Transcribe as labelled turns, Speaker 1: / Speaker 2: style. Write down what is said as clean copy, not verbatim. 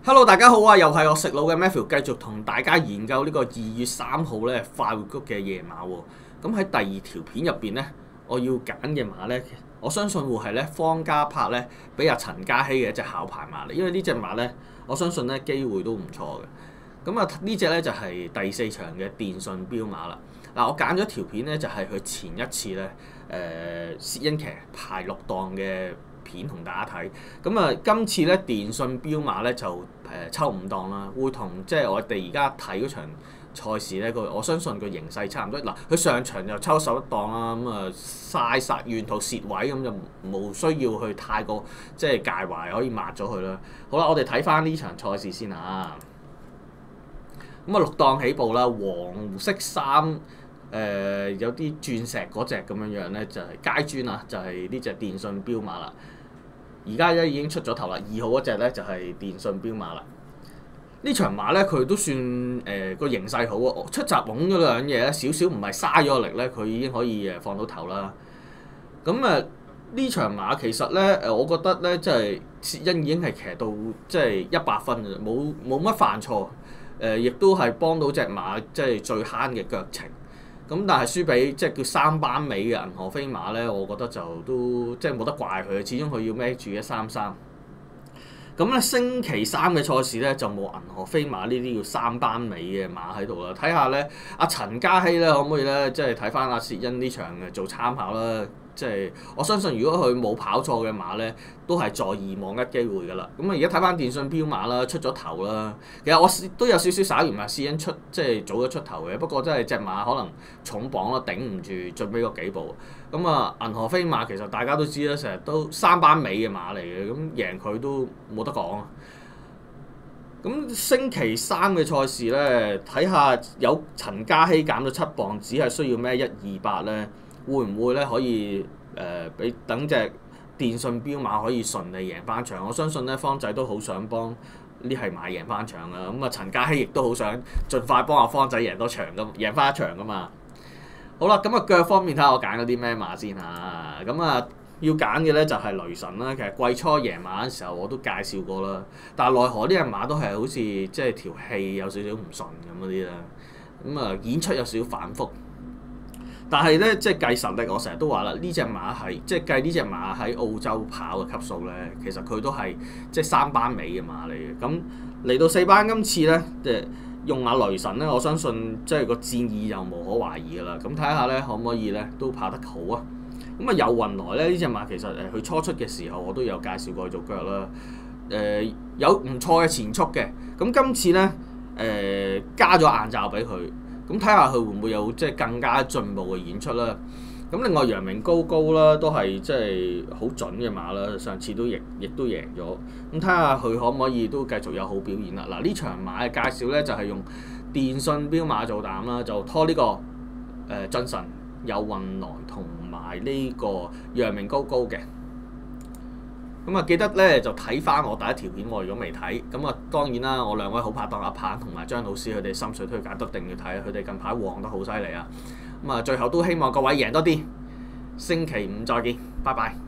Speaker 1: Hello，大家好啊！又係我食腦嘅 Matthew，繼續同大家研究呢個2月3號咧快活谷嘅夜馬喎。咁喺第二條片入邊咧，我要揀嘅馬咧，我相信會係咧方嘉柏咧俾阿陳嘉熙嘅一隻考牌馬嚟，因為呢隻馬咧，我相信咧機會都唔錯嘅。咁啊呢隻咧就係第4場嘅電訊標馬啦。嗱，我揀咗條片咧就係佢前一次咧薛恩騎排6檔嘅片同大家睇，咁啊今次咧電訊標馬咧就抽5檔啦，會同即係我哋而家睇嗰場賽事咧我相信個形勢差唔多。嗱，佢上場就抽11檔啦，咁啊嘥曬沿途蝕位，咁就冇需要去太過即係介懷，可以抹咗佢啦。好啦，我哋睇翻呢場賽事先啊。咁啊6檔起步啦，黃色衫有啲鑽石嗰隻咁樣咧，就係階磚啊，就係呢隻電訊標馬啦。而家咧已經出咗頭啦，2號嗰隻咧就係電訊標馬啦。呢場馬咧佢都算個形勢好啊，出閘拱咗兩嘢咧，少少唔係嘥咗力咧，佢已經可以放到頭啦。咁呢場馬其實咧我覺得咧即係薛恩已經係騎到即係100分嘅，冇乜犯錯，亦都係幫到隻馬即係最慳嘅腳程。咁但係輸俾即係叫3班尾嘅銀河飛馬咧，我覺得就都即係冇得怪佢，始終佢要孭住133。咁咧星期3嘅賽事咧就冇銀河飛馬呢啲叫3班尾嘅馬喺度啦。睇下咧阿陳嘉熙咧可唔可以咧即係睇翻阿薛恩呢場嘅做參考啦。即係我相信如果佢冇跑錯嘅馬咧，都係在二望一機會㗎啦。咁啊而家睇翻電訊標馬啦，出咗頭啦。其實我都有少少耍完薛恩即係早咗出頭嘅，不過真係隻馬可能重磅咯，頂唔住最尾嗰幾步。咁啊銀河飛馬其實大家都知啦，成日都3班尾嘅馬嚟嘅，咁贏佢都冇得講。咁星期3嘅賽事咧，睇下有陳嘉熙減咗7磅，只係需要孭128咧。會唔會咧可以俾等隻電訊標馬可以順利贏翻場？我相信咧方仔都好想幫呢係馬贏翻場噶，咁啊陳嘉熙亦都好想盡快幫阿方仔贏多場咁，贏翻一場噶嘛。好啦，咁啊腳方面睇下我揀咗啲咩馬先嚇。咁啊要揀嘅咧就係雷神啦。其實季初贏馬嘅時候我都介紹過啦，但係奈何呢隻馬都係好似即係條氣有少少唔順咁嗰啲啦。咁啊演出有少少反覆。但係咧，即係計實力，我成日都話啦，呢隻馬係即係計呢隻馬喺澳洲跑嘅級數咧，其實佢都係即係3班尾嘅馬嚟嘅。咁嚟到4班今次咧，即係用阿雷神咧，我相信即係個戰意又無可懷疑㗎啦。咁睇下咧，可唔可以咧都跑得好啊？咁啊有運來咧，呢隻馬其實佢初出嘅時候我都有介紹過佢做腳啦。有唔錯嘅前速嘅。咁今次咧加咗硬罩俾佢。咁睇下佢會唔會有即係更加進步嘅演出啦。咁另外陽明高高啦，都係即係好準嘅馬啦。上次都亦都贏咗。咁睇下佢可唔可以都繼續有好表現啦。嗱，呢場馬嘅介紹咧就係用電訊標馬做膽啦，就拖呢個進神有運來同埋呢個陽明高高嘅。咁啊記得咧就睇翻我第一條片，我如果未睇，咁啊當然啦，我2位好拍檔阿鵬同埋張老師佢哋心水推介都一定要睇，佢哋近排旺得好犀利啊！咁啊最後都希望各位贏多啲，星期5再見，拜拜。